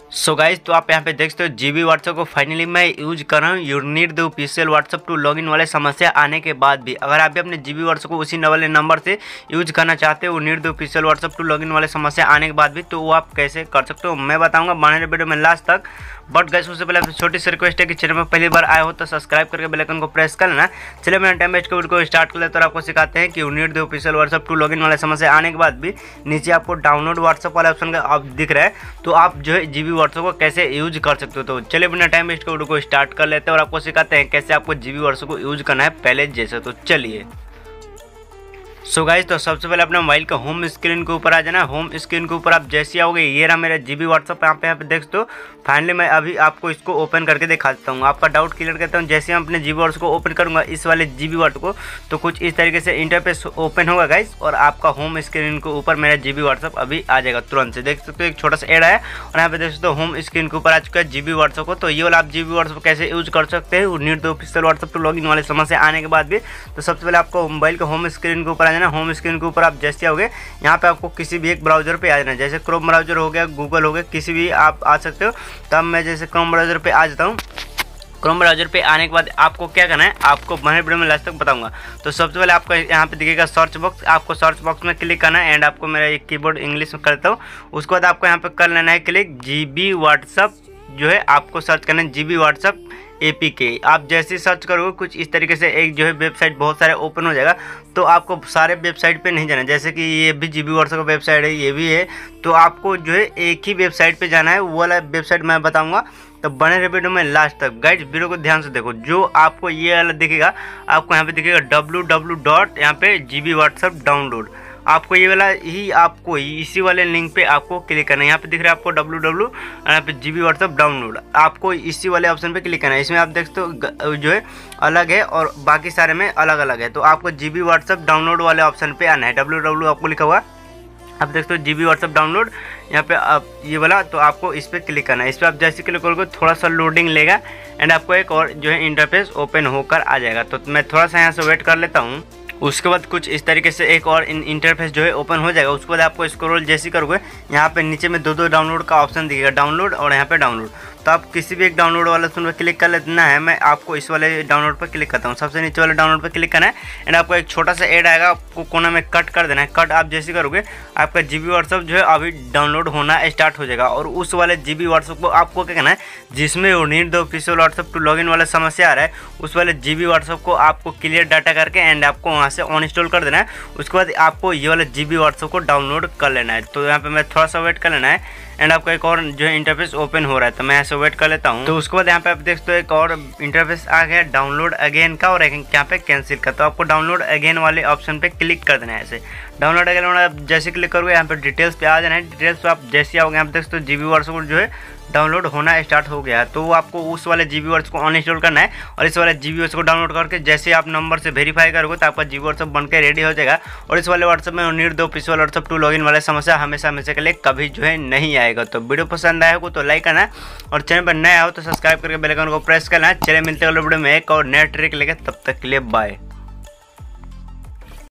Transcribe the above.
So guys, तो आप यहाँ पे देख सकते हो जीबी व्हाट्सएप को फाइनली मैं यूज कर रहा हूँ। You need the official WhatsApp to login वाले समस्या आने के बाद भी अगर आप भी अपने जीबी व्हाट्सएप को उसी वाले नंबर से यूज करना चाहते हो, need the official WhatsApp to login वाले समस्या आने के बाद भी, तो वो आप कैसे कर सकते हो मैं बताऊँगा बने वीडियो में लास्ट तक। बट गाइस उससे पहले आपसे छोटी सी रिक्वेस्ट है कि चैनल में पहली बार आए हो तो सब्सक्राइब करके बेल आइकन को प्रेस कर लेना। चलिए मैंने टाइम वेस्ट को स्टार्ट कर लेते और आपको सिखाते हैं कि you need the official WhatsApp to login वाले समस्या आने के बाद भी नीचे आपको डाउनलोड व्हाट्सएप वाले ऑप्शन का आप दिख रहा है, तो आप जो है जीबी व्हाट्सएप को कैसे यूज कर सकते हो। तो चलिए बिना टाइम वेस्ट को स्टार्ट कर लेते हैं और आपको सिखाते हैं कैसे आपको जीबी व्हाट्सएप को यूज करना है पहले जैसे। तो चलिए सो गाइज, तो सबसे पहले अपने मोबाइल का होम स्क्रीन के ऊपर आ जाना। होम स्क्रीन के ऊपर आप जैसे आओगे ये रहा मेरा जीबी व्हाट्सएप, यहाँ पे देख दो। फाइनली मैं अभी आपको इसको ओपन करके दिखा देता हूँ, आपका डाउट क्लियर करता हूँ। जैसे हम अपने जीबी व्हाट्सएप को ओपन करूँगा इस वाले जीबी व्हाट्सएप को, तो कुछ इस तरीके से इंटरफेस ओपन होगा गाइज, और आपका होम स्क्रीन के ऊपर मेरा जीबी व्हाट्सएप अभी आ जाएगा तुरंत से। देख सकते हो एक छोटा सा एड है और यहाँ पे देख सकते हो होम स्क्रीन के ऊपर आ चुका है जीबी व्हाट्सएप को। तो ये वाला आप जीबी व्हाट्सएप कैसे यूज कर सकते हैं need the official WhatsApp to login वाले समस्या आने के बाद भी। तो सबसे पहले आपको मोबाइल के होम स्क्रीन के ऊपर आ जाना। होम स्क्रीन के ऊपर आप जैसे आओगे यहाँ पे आपको किसी भी एक ब्राउजर पे आ जाना, जैसे क्रोम ब्राउजर हो गया, गूगल हो गया, किसी भी आप आ सकते हो। तब मैं जैसे क्रोम ब्राउजर पे आ जाता हूँ। क्रोम ब्राउजर पे आने के बाद आपको क्या करना है, आपको मैंने वीडियो में लास्ट तक बताऊंगा। तो सबसे पहले आपको यहाँ पे दिखेगा सर्च बॉक्स, आपको सर्च बॉक्स में क्लिक करना है। एंड आपको मेरा एक कीबोर्ड इंग्लिश में करता हूँ, उसके बाद आपको यहाँ पे कर लेना है क्लिक जीबी व्हाट्सएप, जो है आपको सर्च करना है जीबी व्हाट्सएप APK। आप जैसे सर्च करोगे कुछ इस तरीके से एक जो है वेबसाइट बहुत सारे ओपन हो जाएगा। तो आपको सारे वेबसाइट पे नहीं जाना, जैसे कि ये भी जीबी व्हाट्सएप का वेबसाइट है, ये भी है, तो आपको जो है एक ही वेबसाइट पे जाना है, वो वाला वेबसाइट मैं बताऊंगा। तो बने रहे वीडियो में लास्ट तक। गाइज वीडियो को ध्यान से देखो, जो आपको ये वाला दिखेगा, आपको यहाँ पे दिखेगा www. यहाँ पे जीबी व्हाट्सएप डाउनलोड, आपको ये वाला ही आपको इसी वाले लिंक पे आपको क्लिक करना है। यहाँ पे दिख रहा है आपको www. यहाँ पे जीबी व्हाट्सएप डाउनलोड, आपको इसी वाले ऑप्शन पे क्लिक करना है। इसमें आप देख सकते हो जो है अलग है और बाकी सारे में अलग अलग है। तो आपको जीबी व्हाट्सएप डाउनलोड वाले ऑप्शन पे आना है, www. आपको लिखा हुआ आप देख सकते हो जीबी व्हाट्सएप डाउनलोड, यहाँ पे आप ये वाला, तो आपको इस पर क्लिक करना है। इस पर आप जैसे क्लिक करोगे थोड़ा सा लोडिंग लेगा एंड आपको एक और जो है इंटरफेस ओपन होकर आ जाएगा। तो मैं थोड़ा सा यहाँ से वेट कर लेता हूँ। उसके बाद कुछ इस तरीके से एक और इंटरफेस जो है ओपन हो जाएगा। उसके बाद आपको स्क्रॉल जैसे करोगे यहाँ पे नीचे में दो डाउनलोड का ऑप्शन दिखेगा, डाउनलोड और यहाँ पे डाउनलोड। तो आप किसी भी एक डाउनलोड वाले ऑप्शन पर क्लिक कर लेना है। मैं आपको इस वाले डाउनलोड पर क्लिक करता हूँ, सबसे नीचे वाले डाउनलोड पर क्लिक करना है। एंड आपको एक छोटा सा ऐड आएगा, आपको कोना में कट कर देना है। कट आप जैसे करोगे आपका जीबी व्हाट्सएप जो है अभी डाउनलोड होना स्टार्ट हो जाएगा। और उस वाले जीबी व्हाट्सएप को आपको क्या करना है, जिसमें वो need the official WhatsApp to login वाला समस्या आ रहा है, उस वाले जीबी व्हाट्सएप को आपको क्लियर डाटा करके एंड आपको वहाँ से अनइंस्टॉल कर देना है। उसके बाद आपको ये वाला जीबी व्हाट्सएप को डाउनलोड कर लेना है। तो यहाँ पे मैं थोड़ा सा वेट कर लेना है एंड आपको एक और जो है इंटरफेस ओपन हो रहा है, तो मैं ऐसे वेट कर लेता हूँ। तो उसके बाद यहाँ पे आप देख सकते हो एक और इंटरफेस आ गया डाउनलोड अगेन का और एक यहाँ पे कैंसिल का। तो आपको डाउनलोड अगेन वाले ऑप्शन पे क्लिक कर देना है। ऐसे डाउनलोड अगेन आप जैसे क्लिक करोगे यहाँ पे डिटेल्स पे आ जाना है। डिटेल्स पे आप जैसे आओगे यहाँ पे देख सकते हो जीबी व्हाट्सएप जो है डाउनलोड होना स्टार्ट हो गया है। तो आपको उस वाले जीबी व्हाट्सएप को अनइंस्टॉल करना है और इस वाले जीबी व्हाट्सएप को डाउनलोड करके जैसे आप नंबर से वेरीफाई करोगे तो आपका जीबी व्हाट्सएप बनकर रेडी हो जाएगा। और इस वाले व्हाट्सएप में need the official WhatsApp to login वाला समस्या हमेशा के लिए कभी जो है नहीं आएगा। तो वीडियो पसंद आया हो तो लाइक करना और चैनल पर नया हो तो सब्सक्राइब करके बेल आइकन को प्रेस करना। चलिए मिलते हैं अगले वीडियो में एक और नया ट्रिक लेकर, तब तक के लिए बाय।